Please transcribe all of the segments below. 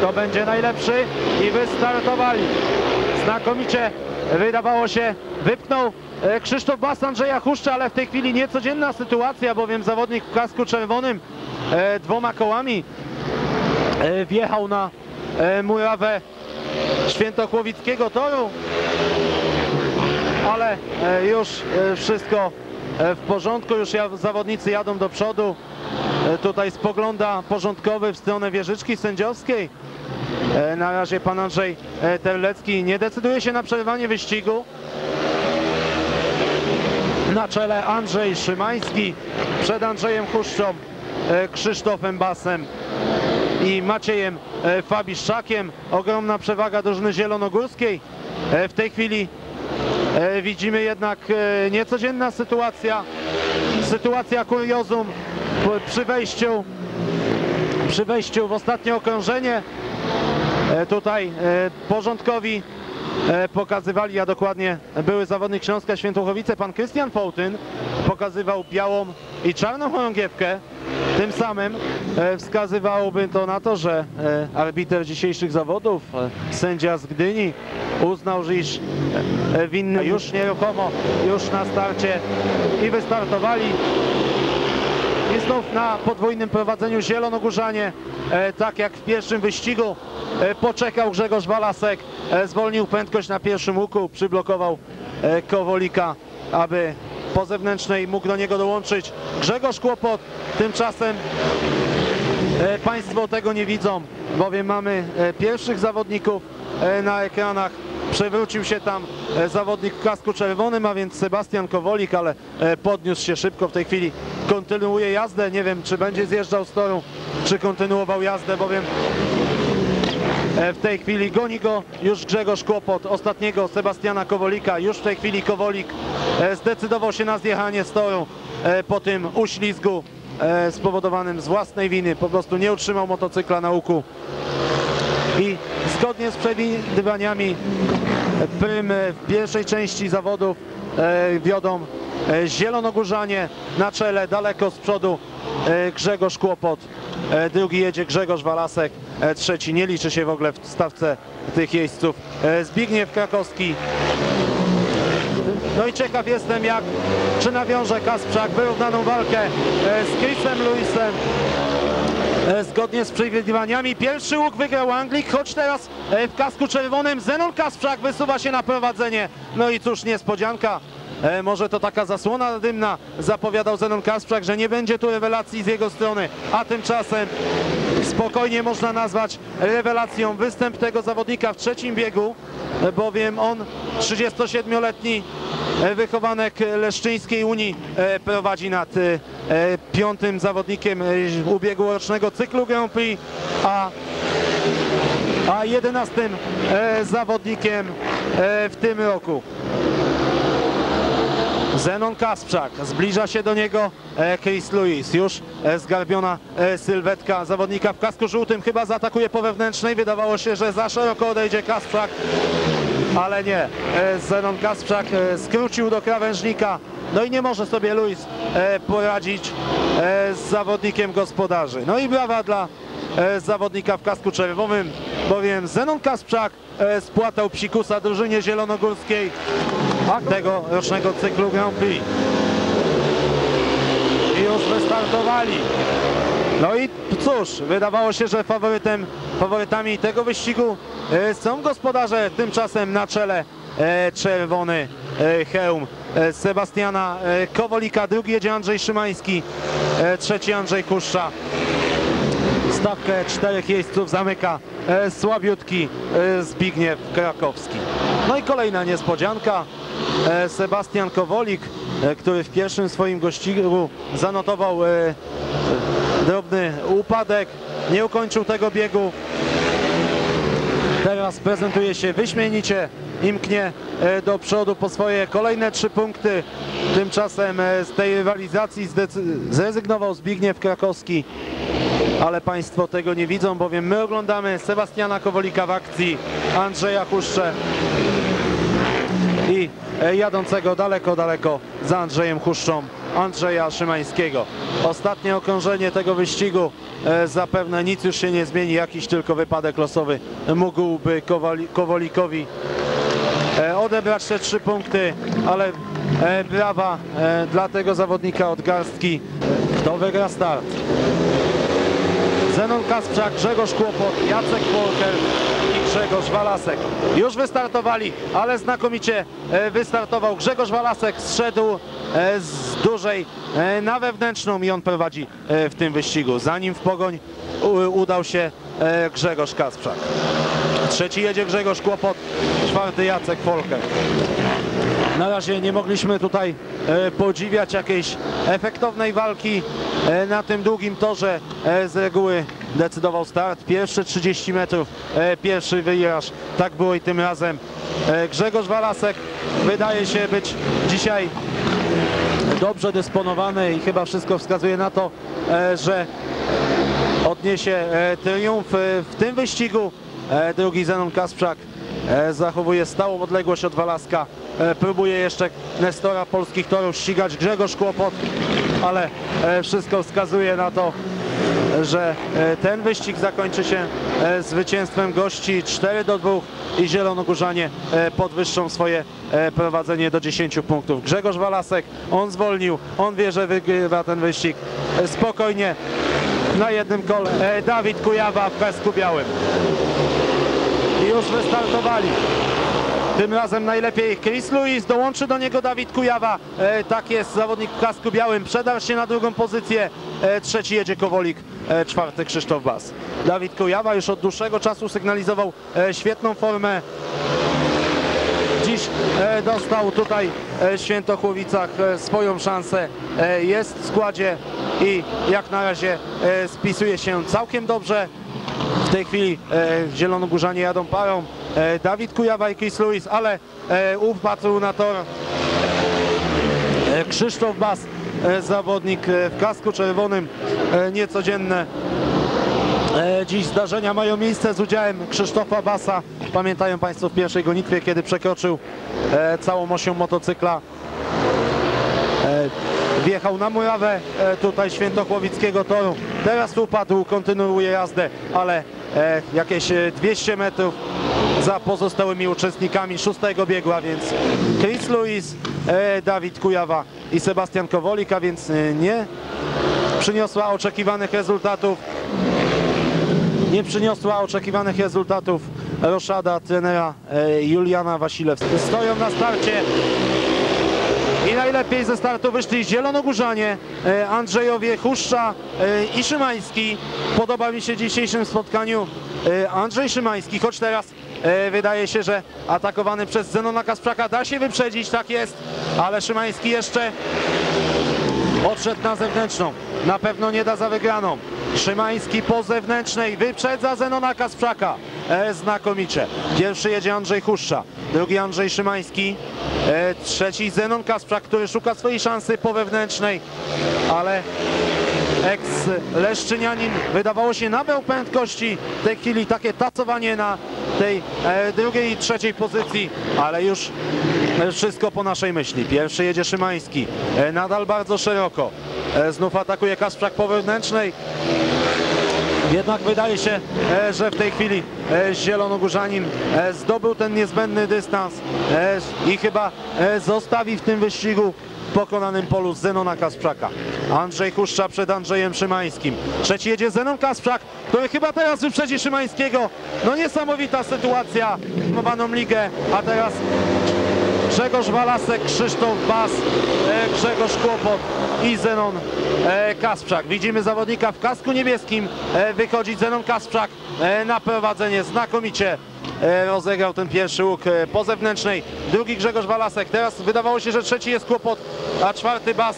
kto będzie najlepszy i wystartowali. Znakomicie, wydawało się, wypchnął Krzysztof Bas Andrzeja Huszcza, ale w tej chwili niecodzienna sytuacja, bowiem zawodnik w kasku czerwonym dwoma kołami wjechał na murawę świętochłowickiego toru, ale już wszystko w porządku, już zawodnicy jadą do przodu. Tutaj spogląda porządkowy w stronę wieżyczki sędziowskiej. Na razie pan Andrzej Terlecki nie decyduje się na przerwanie wyścigu. Na czele Andrzej Szymański, przed Andrzejem Huszczą Krzysztofem Basem i Maciejem Fabiszczakiem. Ogromna przewaga drużyny zielonogórskiej. W tej chwili widzimy jednak niecodzienna sytuacja kuriozum przy wejściu w ostatnie okrążenie. Tutaj porządkowi pokazywali, a dokładnie były zawodnik Śląska Świętochłowice, pan Krystian Połtyn, pokazywał białą i czarną chorągiewkę. Tym samym wskazywałoby to na to, że arbiter dzisiejszych zawodów, sędzia z Gdyni, uznał, iż winny już nieruchomo, już na starcie i wystartowali. I znów na podwójnym prowadzeniu zielonogórzanie, tak jak w pierwszym wyścigu, poczekał Grzegorz Walasek, zwolnił prędkość na pierwszym łuku, przyblokował Kowolika, aby po zewnętrznej mógł do niego dołączyć Grzegorz Kłopot. Tymczasem Państwo tego nie widzą, bowiem mamy pierwszych zawodników na ekranach. Przewrócił się tam zawodnik w kasku czerwonym, a więc Sebastian Kowolik, ale podniósł się szybko. W tej chwili kontynuuje jazdę. Nie wiem, czy będzie zjeżdżał z toru, czy kontynuował jazdę, bowiem w tej chwili goni go już Grzegorz Kłopot, ostatniego Sebastiana Kowolika. Już w tej chwili Kowolik zdecydował się na zjechanie z toru po tym uślizgu spowodowanym z własnej winy. Po prostu nie utrzymał motocykla na łuku. I zgodnie z przewidywaniami prym w pierwszej części zawodów wiodą zielonogórzanie, na czele daleko z przodu Grzegorz Kłopot, drugi jedzie Grzegorz Walasek, trzeci nie liczy się w ogóle w stawce tych jeźdźców Zbigniew Krakowski. No i ciekaw jestem, czy nawiąże Kasprzak wyrównaną walkę z Chrisem Lewisem. Zgodnie z przewidywaniami pierwszy łuk wygrał Anglik, choć teraz w kasku czerwonym Zenon Kasprzak wysuwa się na prowadzenie. No i cóż, niespodzianka, może to taka zasłona dymna, zapowiadał Zenon Kasprzak, że nie będzie tu rewelacji z jego strony, a tymczasem spokojnie można nazwać rewelacją występ tego zawodnika w trzecim biegu, bowiem on, 37-letni wychowanek Leszczyńskiej Unii, prowadzi nad piątym zawodnikiem ubiegłorocznego cyklu Grand Prix, a 11 zawodnikiem w tym roku. Zenon Kasprzak, zbliża się do niego Chris Lewis, już zgarbiona sylwetka zawodnika w kasku żółtym, chyba zaatakuje po wewnętrznej, wydawało się, że za szeroko odejdzie Kasprzak, ale nie, Zenon Kasprzak skrócił do krawężnika, no i nie może sobie Lewis poradzić z zawodnikiem gospodarzy. No i brawa dla zawodnika w kasku czerwonym, bowiem Zenon Kasprzak spłatał psikusa drużynie zielonogórskiej tegorocznego cyklu Grand Prix. I już wystartowali. No i cóż, wydawało się, że faworytami tego wyścigu są gospodarze. Tymczasem na czele czerwony hełm Sebastiana Kowolika, drugi jedzie Andrzej Szymański, trzeci Andrzej Huszcza. Stawkę czterech jeźdźców zamyka słabiutki Zbigniew Krakowski. No i kolejna niespodzianka, Sebastian Kowolik, który w pierwszym swoim wyścigu zanotował drobny upadek, nie ukończył tego biegu. Teraz prezentuje się wyśmienicie i mknie do przodu po swoje kolejne 3 punkty. Tymczasem z tej rywalizacji zrezygnował Zbigniew Krakowski, ale Państwo tego nie widzą, bowiem my oglądamy Sebastiana Kowolika w akcji, Andrzeja Huszczę i jadącego daleko, daleko za Andrzejem Huszczą Andrzeja Szymańskiego. Ostatnie okrążenie tego wyścigu, zapewne nic już się nie zmieni, jakiś tylko wypadek losowy mógłby Kowolikowi odebrać te 3 punkty, ale brawa dla tego zawodnika od garstki. Kto wygra start? Zenon Kasprzak, Grzegorz Kłopot, Jacek Polker i Grzegorz Walasek. Już wystartowali, ale znakomicie wystartował Grzegorz Walasek, zszedł z dużej na wewnętrzną i on prowadzi w tym wyścigu. Zanim w pogoń udał się Grzegorz Kasprzak. Trzeci jedzie Grzegorz Kłopot, czwarty Jacek Polker. Na razie nie mogliśmy tutaj podziwiać jakiejś efektownej walki na tym długim torze. Z reguły decydował start, pierwsze 30 metrów, pierwszy wyjazd. Tak było i tym razem. Grzegorz Walasek wydaje się być dzisiaj dobrze dysponowany i chyba wszystko wskazuje na to, że odniesie triumf w tym wyścigu. Drugi Zenon Kasprzak zachowuje stałą odległość od Walaska. Próbuje jeszcze Nestora polskich torów ścigać Grzegorz Kłopot, ale wszystko wskazuje na to, że ten wyścig zakończy się zwycięstwem gości 4-2 i zielonogórzanie podwyższą swoje prowadzenie do 10 punktów. Grzegorz Walasek, on zwolnił, on wie, że wygrywa ten wyścig spokojnie na jednym kole. Dawid Kujawa w kasku białym. I już wystartowali. Tym razem najlepiej Chris Lewis, dołączy do niego Dawid Kujawa. Tak jest, zawodnik w kasku białym przedarł się na drugą pozycję. Trzeci jedzie Kowolik, czwarty Krzysztof Bas. Dawid Kujawa już od dłuższego czasu sygnalizował świetną formę. Dziś dostał tutaj w Świętochłowicach swoją szansę. Jest w składzie i jak na razie spisuje się całkiem dobrze. W tej chwili zielonogórzanie jadą parą. Dawid Kujawa i Chris Lewis, ale upadł na tor Krzysztof Bas, zawodnik w kasku czerwonym. Niecodzienne dziś zdarzenia mają miejsce z udziałem Krzysztofa Basa. Pamiętają Państwo w pierwszej gonitwie, kiedy przekroczył całą osią motocykla. Wjechał na murawę tutaj Świętochłowickiego toru. Teraz upadł, kontynuuje jazdę, ale jakieś 200 metrów za pozostałymi uczestnikami szóstego biegu, a więc Chris Lewis, Dawid Kujawa i Sebastian Kowolik, a więc nie przyniosła oczekiwanych rezultatów. Nie przyniosła oczekiwanych rezultatów roszada trenera Juliana Wasilewskiego. Stoją na starcie. I najlepiej ze startu wyszli zielonogórzanie, Andrzejowie Huszcza i Szymański. Podoba mi się w dzisiejszym spotkaniu Andrzej Szymański, choć teraz wydaje się, że atakowany przez Zenona Kasprzaka da się wyprzedzić, tak jest, ale Szymański jeszcze odszedł na zewnętrzną, na pewno nie da za wygraną. Szymański po zewnętrznej wyprzedza Zenona Kasprzaka. Znakomicie. Pierwszy jedzie Andrzej Huszcza, drugi Andrzej Szymański, trzeci Zenon Kasprzak, który szuka swojej szansy po wewnętrznej, ale eks-leszczynianin wydawało się nabrał prędkości. W tej chwili takie tacowanie na tej drugiej i trzeciej pozycji, ale już wszystko po naszej myśli. Pierwszy jedzie Szymański, nadal bardzo szeroko. Znów atakuje Kasprzak po wewnętrznej. Jednak wydaje się, że w tej chwili zielonogórzanin zdobył ten niezbędny dystans i chyba zostawi w tym wyścigu w pokonanym polu Zenona Kasprzaka. Andrzej Huszcza przed Andrzejem Szymańskim. Trzeci jedzie Zenon Kasprzak, który chyba teraz wyprzedzi Szymańskiego. No niesamowita sytuacja, zmowaną ligę, a teraz Grzegorz Walasek, Krzysztof Bas, Grzegorz Kłopot i Zenon Kasprzak. Widzimy zawodnika w kasku niebieskim, wychodzi Zenon Kasprzak na prowadzenie. Znakomicie rozegrał ten pierwszy łuk po zewnętrznej. Drugi Grzegorz Walasek. Teraz wydawało się, że trzeci jest Kłopot, a czwarty Bas.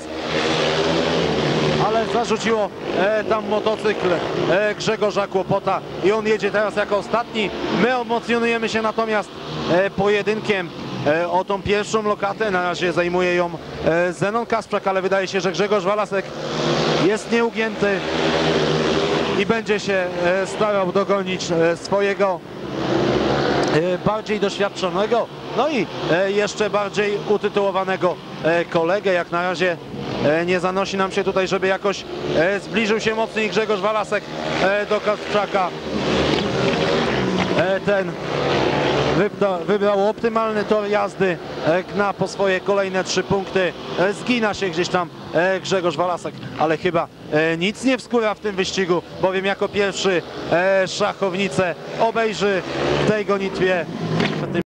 Ale zarzuciło tam motocykl Grzegorza Kłopota i on jedzie teraz jako ostatni. My emocjonujemy się natomiast pojedynkiem o tą pierwszą lokatę. Na razie zajmuje ją Zenon Kasprzak, ale wydaje się, że Grzegorz Walasek jest nieugięty i będzie się starał dogonić swojego bardziej doświadczonego, no i jeszcze bardziej utytułowanego kolegę. Jak na razie nie zanosi nam się tutaj, żeby jakoś zbliżył się mocniej Grzegorz Walasek do Kasprzaka. Ten wybrał optymalny tor jazdy, gna po swoje kolejne 3 punkty, zgina się gdzieś tam Grzegorz Walasek, ale chyba nic nie wskóra w tym wyścigu, bowiem jako pierwszy szachownicę obejrzy w tej gonitwie